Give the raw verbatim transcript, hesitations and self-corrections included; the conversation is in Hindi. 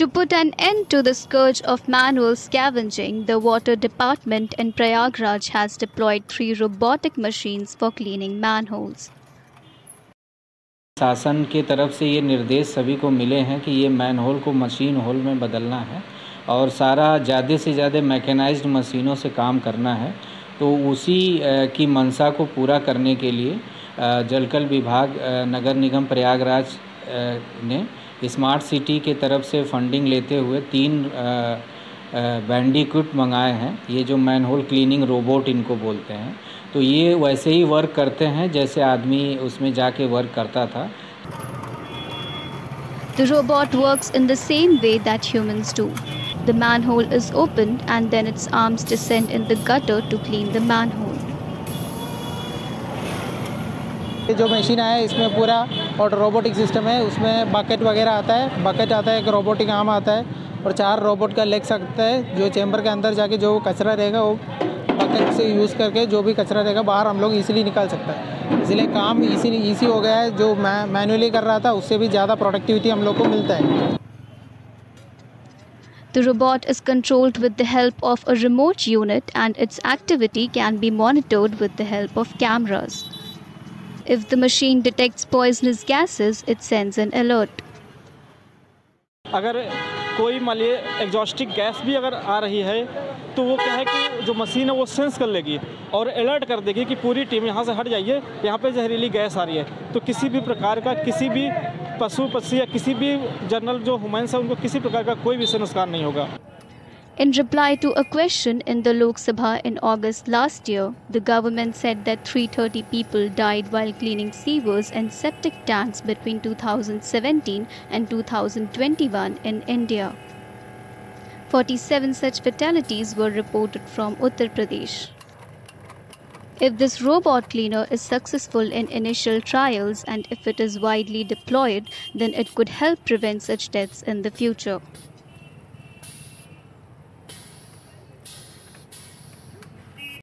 To put an end to the scourge of manual scavenging, the Water Department in Prayagraj has deployed three robotic machines for cleaning manholes. शासन के तरफ से ये निर्देश सभी को मिले हैं कि ये मैनहोल को मशीन होल में बदलना है और सारा ज़्यादा से ज़्यादा मैकेनाइज्ड मशीनों से काम करना है। तो उसी की मंशा को पूरा करने के लिए जलकल विभाग नगर निगम प्रयागराज ने स्मार्ट सिटी के तरफ से फंडिंग लेते हुए तीन बैंडिकूट मंगाए हैं। ये जो मैनहोल क्लीनिंग रोबोट इनको बोलते हैं, तो ये वैसे ही वर्क करते हैं जैसे आदमी उसमें जाके वर्क करता था। The robot works in the same way that humans do. The manhole is opened and then its arms descend in the gutter to clean the manhole. ये जो मशीन है इसमें पूरा और रोबोटिक सिस्टम है। उसमें बकेट वगैरह आता है, बकेट आता है, एक रोबोटिक आर्म आता है और चार रोबोट का लेग सकता है। जो चैम्बर के अंदर जाके जो कचरा रहेगा वो बकेट से यूज़ करके जो भी कचरा रहेगा बाहर हम लोग इजीली निकाल सकते हैं। इसलिए काम इसी इजी हो गया है। जो मैं मैनुअली कर रहा था उससे भी ज़्यादा प्रोडक्टिविटी हम लोग को मिलता है। The robot is controlled with the help of a remote unit and its activity can be monitored with the help of cameras. If the machine detects poisonous gases, it sends an alert. अगर कोई मान लीजिए एग्जॉस्टिक गैस भी अगर आ रही है तो वो क्या है कि जो मशीन है वो सेंस कर लेगी और अलर्ट कर देगी कि पूरी टीम यहाँ से हट जाइए, यहाँ पे जहरीली गैस आ रही है। तो किसी भी प्रकार का किसी भी पशु पक्षी या किसी भी जनरल जो ह्यूमन्स है उनको किसी प्रकार का कोई भी नुकसान नहीं होगा। In reply to a question in the Lok Sabha in August last year, the government said that three hundred thirty people died while cleaning sewers and septic tanks between two thousand seventeen and two thousand twenty-one in India. forty-seven such fatalities were reported from Uttar Pradesh. If this robot cleaner is successful in initial trials and if it is widely deployed, then it could help prevent such deaths in the future.